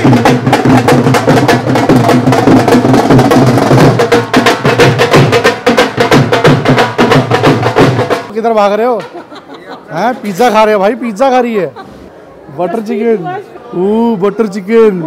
किधर भाग रहे हो? हैं पिज्जा खा रहे हो भाई, पिज्जा खा रही है। Butter chicken, butter chicken.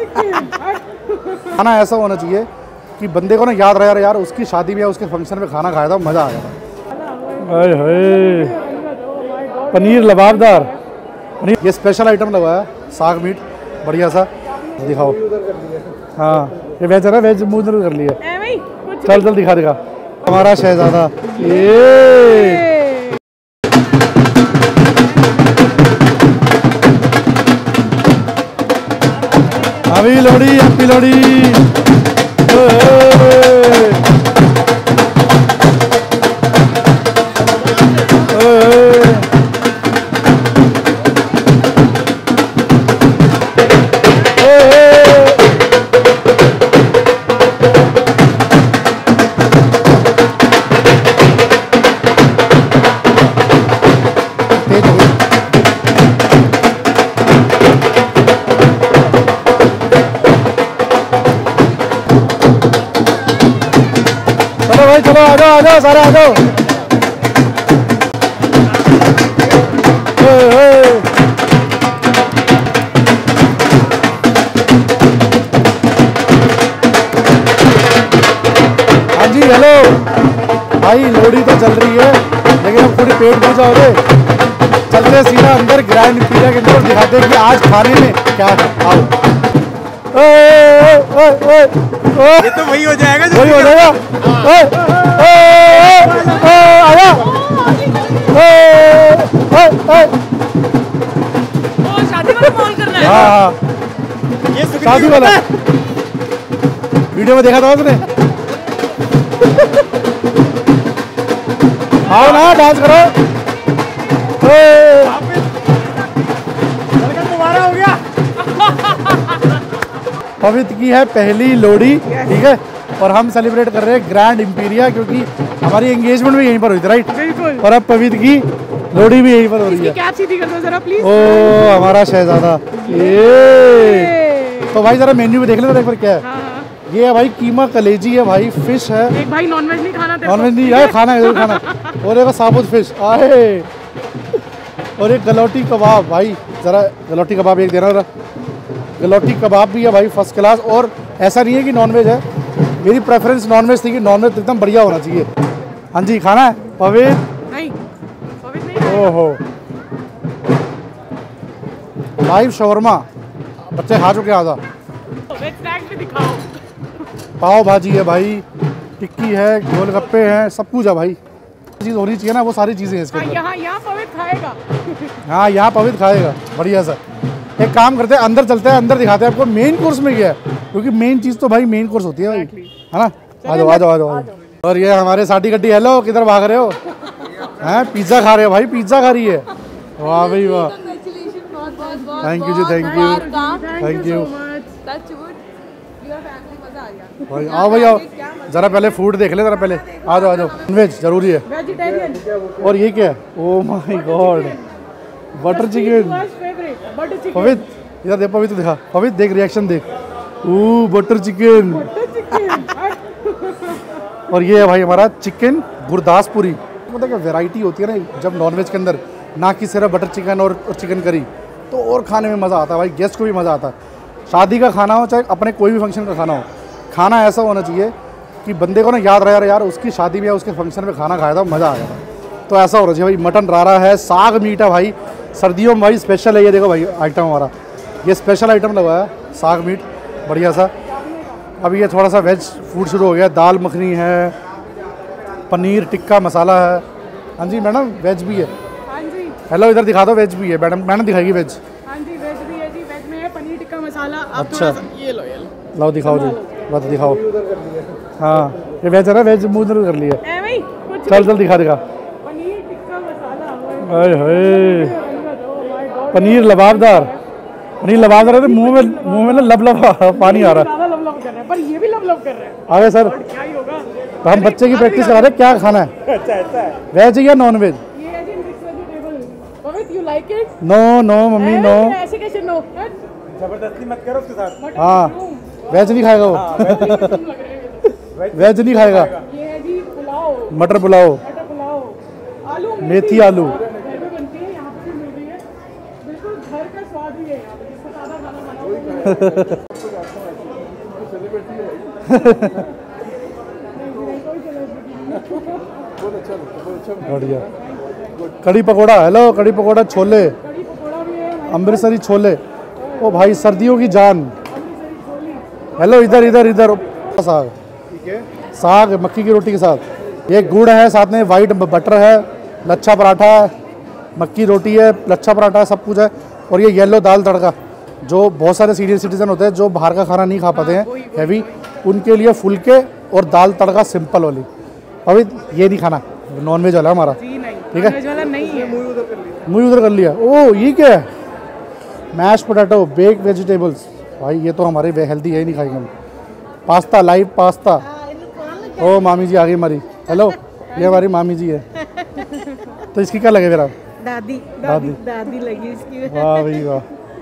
खाना ऐसा होना चाहिए कि बंदे को ना याद रहे यार उसकी शादी में या उसके फंक्शन में खाना खाया था, मजा आ गया। हाय हाय, पनीर लबाबदार पनीर, ये स्पेशल आइटम लगा है, साग मीट बढ़िया सा। दिखाओ। हाँ ये वेज है ना, वेज मुंह कर लिया। चल चल दिखा दिखा हमारा शहजादा। ये हैप्पी लोहड़ी, हैप्पी लोहड़ी। चलो आ जाओ, आ जाओ सारे आ जाओ। हाँ जी हेलो भाई, लोहड़ी तो चल रही है लेकिन अब थोड़ी पेट पूजा हो गए, चलते सीधा अंदर ग्रैंड इम्पीरिया के अंदर, दिखाते हैं कि आज खाने में क्या है। आओ। ये तो वही हो जाएगा, वही हो जाएगा। आया शादी वाला कॉल करना है। हाँ ये शादी वाला वीडियो में देखा था उसने। आओ ना डांस करो। तुम्हारा हो गया। पवित्र की है पहली लोहड़ी, ठीक है, और हम सेलिब्रेट कर रहे हैं ग्रैंड इम्पीरिया, क्योंकि हमारी एंगेजमेंट भी यहीं पर हुई थी, राइट? बिल्कुल। और अब पवित्र की लोहड़ी भी यहीं पर हो रही है। कैप सीधी कर दो जरा प्लीज। ओ हमारा शहजादा। ये तो भाई जरा मेन्यू में देख ले एक बार क्या है। हाँ। ये है भाई कीमा कलेजी है भाई, फिश है। एक भाई नॉनवेज नहीं खाना, नॉनवेज नहीं है, खाना है खाना। और एक साबुत फिश आए, और एक गलौटी कबाब भाई, जरा गलौटी कबाब एक देना जरा। गलौटी कबाब भी है भाई फर्स्ट क्लास, और ऐसा नहीं है कि नॉनवेज है, मेरी प्रेफरेंस नॉनवेज थी कि नॉनवेज एकदम बढ़िया होना चाहिए। हाँ जी खाना है पवित्र? नहीं पवित्र नहीं। ओहो लाइव शवरमा, बच्चे खा चुके आधा। दिखाओ। पाव भाजी है भाई, टिक्की है, गोलगप्पे हैं, सब कुछ है भाई। चीज़ होनी चाहिए ना, वो सारी चीज़ें हैं इसके अंदर। यहाँ पवित्र खाएगा। हाँ यहाँ पवित्र खाएगा बढ़िया सा। एक काम करते हैं अंदर चलते हैं, अंदर दिखाते हैं आपको मेन कोर्स में क्या है, क्योंकि मेन चीज़ तो भाई मेन कोर्स होती है भाई, है ना? आ जाओ आ जाओ आ जाओ। और ये हमारे साथी गड्डी, हेलो किधर भाग रहे हो? हैं पिज्ज़ा खा रहे हो भाई, पिज्ज़ा खा रही है। वाह भाई वाह, थैंक यू जी, थैंक यू थैंक यू भाई। आओ भाई आओ, जरा पहले फूड देख ले जरा पहले, आ जाओ आ जाओ। नॉनवेज जरूरी है। वेजिटेरियन। और ये क्या है? Oh my God, butter chicken. Pavitra इधर देख, पवित्र दिखा, पवित्र देख रिएक्शन देख। Butter chicken. और ये है भाई हमारा चिकन गुरदासपुरी। मतलब क्या वैरायटी होती है ना जब नॉनवेज के अंदर, ना कि सिर्फ बटर चिकन और चिकन करी, तो और खाने में मज़ा आता है भाई, गेस्ट को भी मज़ा आता है। शादी का खाना हो चाहे अपने कोई भी फंक्शन का खाना हो, खाना ऐसा होना चाहिए कि बंदे को ना याद रहे यार उसकी शादी में या उसके फंक्शन में खाना खाया था, मज़ा आ गया था। तो ऐसा होना चाहिए भाई। मटन रारा है, साग मीट है भाई, सर्दियों में भाई स्पेशल है। ये देखो भाई आइटम हमारा, ये स्पेशल आइटम लगा है, साग मीट बढ़िया सा। अभी ये थोड़ा सा वेज फूड शुरू हो गया, दाल मखनी है, पनीर टिक्का मसाला है। हाँ जी मैडम वेज भी है। हाँ जी हेलो इधर दिखा दो, वेज भी है मैडम, मैडम दिखाएगी वेज। हाँ जी वेज भी है जी, वेज में है पनीर टिक्का मसाला। अच्छा ये लो लाओ दिखाओ जी, बस दिखाओ। हाँ ये वेज है ना, वेज मुँह कर लिया। चल चल दिखा दिखा। पनीर टिक्का मसाला, हाय हाय, पनीर लबाबदार, पनीर लबाबदार है तो मुंह में ना लब पानी आ रहा है। लब कर रहा है, पर ये भी लब कर रहा है। आगे सर, क्या ही होगा। तो हम बच्चे की प्रैक्टिस करा रहे हैं, क्या खाना है? वेज या नॉन वेज? ये है जी mix vegetable. Pavitra you like it? No no mummy no. ऐसे कैसे नो? जबरदस्ती मत करो उसके साथ। हाँ वेज नहीं खाएगा वो। वेज नहीं खाएगा। ये है जी पुलाव, मटर पुलाव, मटर पुलाव, आलू मेथी आलू। घर पे बनती है, यहाँ पे भी मिल रही है। बिल्कुल घर का स्वाद ही है यहाँ पे, जिसको सादा खाना खाना बढ़िया। कड़ी पकोड़ा, हेलो कड़ी पकोड़ा छोले, कड़ी पकौड़ा भी है, अमृतसरी छोले, ओ भाई सर्दियों की जान। हेलो इधर इधर इधर साग, साग मक्की की रोटी के साथ, ये गुड़ है, साथ में वाइट बटर है, लच्छा पराठा है, मक्की रोटी है, लच्छा पराठा है, सब कुछ है। और ये येलो दाल तड़का, जो बहुत सारे सीनियर सिटीजन होते हैं जो बाहर का खाना नहीं खा पाते हैं हैवी, उनके लिए फुलके और दाल तड़का सिंपल वाली। अभी ये नहीं खाना, नॉनवेज वाला हमारा, जी नहीं, ठीक है? नॉनवेज वाला नहीं है। मुझे उधर कर लिया। ओ ये क्या है? मैश पोटैटो, बेक वेजिटेबल्स, भाई ये तो हमारे हेल्दी है ही, नहीं खाएंगे हम। Pasta, live pasta. ओ मामी जी आ गई हमारी, हेलो ये हमारी मामी जी है। तो इसकी क्या लगे फिर आप? दादी दादी। दादी लगी इसकी। वाह भाई वाह।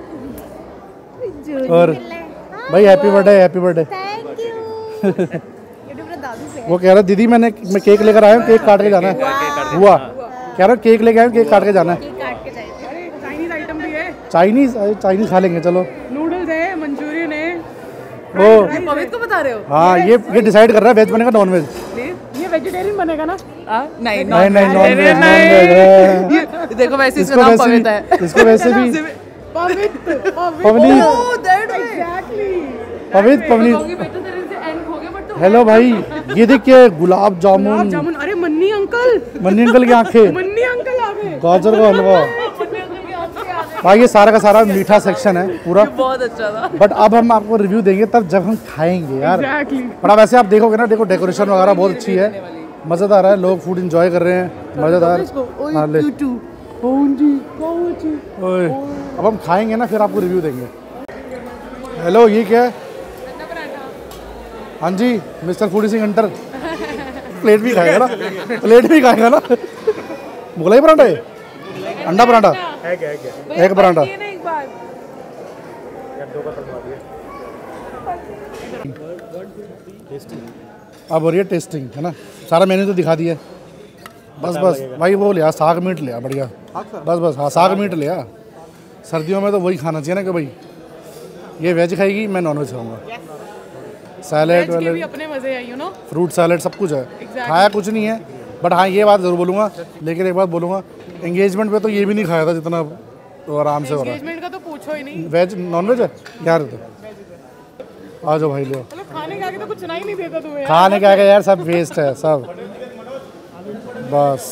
और भाई happy birthday, happy birthday. Thank you. ये तो मेरा दादू से वो कह रहा दीदी मैं केक लेकर आया हूँ, केक काट के जाना है। हुआ कह रहा केक लेके आया हूँ, केक काट के जाना है। काट के जाएंगे। अरे चाइनीज आइटम भी है, चाइनीज खा लेंगे चलो। नूडल्स है, मंचूरियन है। ओ पवित्र को बता रहे हो? हाँ ये डिसाइड कर रहा है वेज बनेगा नॉन वेज। ये वेजिटेरियन बनेगा ना? नहीं नहीं नहीं नॉन वेज, नॉन वेज। देखो वैसे इसका इसको नाम वैसे पवित्र है। भी, इसको वैसे भी पवित्र पवनीत, एग्जैक्टली। पवित्र पवनीत। बेटा तेरे से एंड हो गया बट तो हेलो भाई ये देखिए गुलाब जामुन, जामुन, अरे मन्नी अंकल, मन्नी अंकल की आंखें, मन्नी अंकल आ गए। गाजर का हलवा। भाई ये सारा का सारा मीठा सेक्शन है पूरा, बहुत अच्छा था। बट अब हम आपको रिव्यू देंगे तब जब हम खाएंगे यार। एग्जैक्टली। बड़ा वैसे आप देखोगे ना, देखो डेकोरेशन वगैरह बहुत अच्छी है, मज़ेदार है, लोग फूड एंजॉय कर रहे हैं, मज़ेदार। हाँ, ले। ओए, अब हम खाएंगे ना फिर आपको रिव्यू देंगे। हेलो ये क्या है? हाँ जी mister foodie Singh hunter. Plate भी खाएगा ना, प्लेट भी खाएगा ना। मुगलाई पराठा है, अंडा पराठा, एक पराठा। अब हो रही है टेस्टिंग, है ना? सारा मेन्यू तो दिखा दिया। बस बस भाई वो लिया, साग मीट लिया, बढ़िया। बस बस हाँ साग मीट लिया। सर्दियों में तो वही खाना चाहिए ना कि भाई ये वेज खाएगी, मैं नॉन वेज खाऊंगा। सैलेड वेज के भी वैलेड, अपने मजे है, यू नो। फ्रूट सैलेड सब कुछ है। Exactly. खाया कुछ नहीं है, बट हाँ ये बात ज़रूर बोलूँगा, लेकिन एक बात बोलूँगा, एंगेजमेंट पे तो ये भी नहीं खाया था जितना तो आराम से हो रहा है। एंगेजमेंट का तो पूछो ही नहीं। वेज नॉन वेज है यार, तो आ जाओ भाई लो। मतलब खाने के आगे तो कुछ सुना ही नहीं देता तुम्हें यार। खाने के आगे यार सब वेस्ट है सब, बस।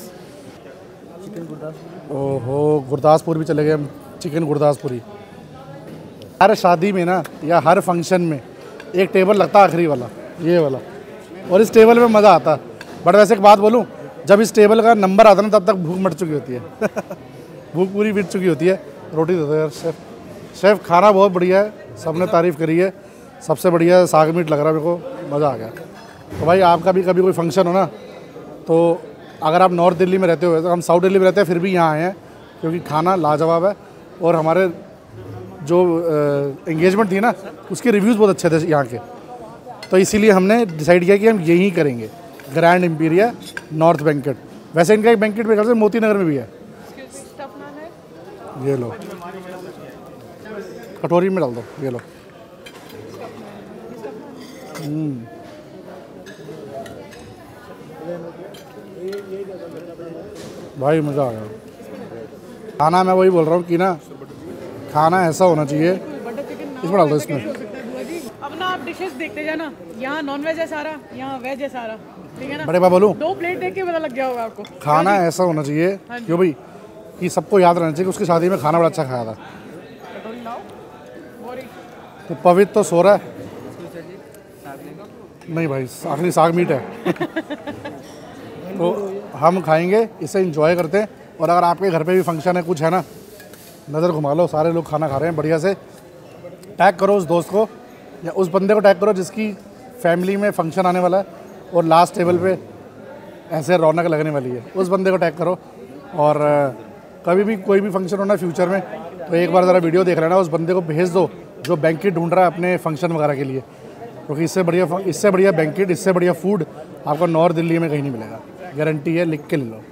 ओहो गुरदासपुर भी चले गए हम, चिकन गुरदासपुरी। हर शादी में ना या हर फंक्शन में एक टेबल लगता है आखिरी वाला, ये वाला, और इस टेबल में मज़ा आता। बट वैसे एक बात बोलूँ, जब इस टेबल का नंबर आता ना तब तक भूख मट चुकी होती है। भूख पूरी मिट चुकी होती है। रोटी दे दो यार शेफ़ खाना बहुत बढ़िया है, सबने तारीफ़ करी है, सबसे बढ़िया साग मीट लग रहा है मेरे को, मज़ा आ गया। तो भाई आपका भी कभी कोई फंक्शन हो ना, तो अगर आप नॉर्थ दिल्ली में रहते हो, तो हम साउथ दिल्ली में रहते हैं फिर भी यहाँ आए हैं, क्योंकि खाना लाजवाब है। और हमारे जो एंगेजमेंट थी ना उसके रिव्यूज़ बहुत अच्छे थे यहाँ के, तो इसीलिए हमने डिसाइड किया कि हम यहीं करेंगे, ग्रैंड एम्पीरिया नॉर्थ बैंकेट। वैसे इनका एक बैंकेट मेरे ख्याल से मोती नगर में भी है। ये लो कटोरी में डाल दो, ये लो। भाई मज़ा आ गया। खाना मैं वही बोल रहा हूँ कि ना खाना ऐसा होना चाहिए। इसमें डाल दो, इसमें। अब ना आप डिशेस देखते जाना, यहाँ नॉन वेज है सारा, यहाँ वेज है सारा, ठीक है ना? बड़े बात बोलूँ, 2 प्लेट देख के पता लग गया होगा आपको। खाना ऐसा होना चाहिए क्यों भाई कि सबको याद रहना चाहिए कि उसकी शादी में खाना बड़ा अच्छा खाया था। तो पवित्र तो सो रहा है, नहीं भाई आखिरी साग मीट है। तो हम खाएंगे, इसे एंजॉय करते हैं। और अगर आपके घर पे भी फंक्शन है, कुछ है ना, नज़र घुमा लो, सारे लोग खाना खा रहे हैं बढ़िया से। टैग करो उस दोस्त को या उस बंदे को टैग करो जिसकी फैमिली में फंक्शन आने वाला है और लास्ट टेबल पे ऐसे रौनक लगने वाली है, उस बंदे को टैग करो। और कभी भी कोई भी फंक्शन होना फ्यूचर में तो एक बार ज़रा वीडियो देख लेना, उस बंदे को भेज दो जो बैंकेट ढूंढ रहा है अपने फंक्शन वगैरह के लिए, क्योंकि इससे बढ़िया बैंकेट, इससे बढ़िया फूड आपको नॉर्थ दिल्ली में कहीं नहीं मिलेगा, गारंटी है, लिख के ले लो।